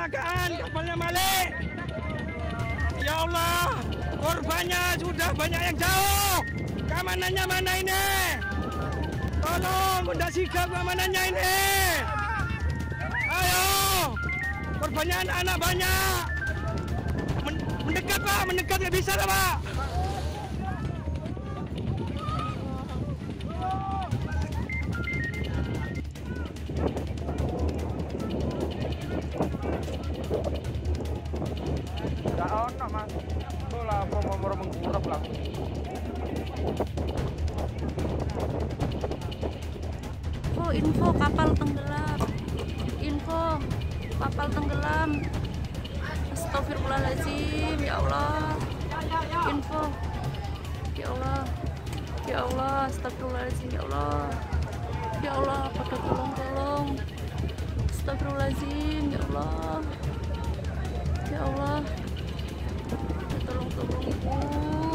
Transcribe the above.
kecelakaan, kapalnya Malik. Ya Allah, korbannya sudah banyak yang jauh. Keamanannya mana ini? Tolong, Bunda Sigap, keamanannya ini. Ayo, korbannya anak-anak banyak. Mendekat Pak, mendekat nggak bisa lah Pak. Gak ono mas, itu lah mau mengkurap lah. Info kapal tenggelam. Info kapal tenggelam. Astagfirullahaladzim, ya Allah. Info, ya Allah, ya Allah, astagfirullahaladzim, ya Allah, ya Allah, pada tolong. Astagfirullahaladzim, ya Allah, ya Allah, tolong ibu.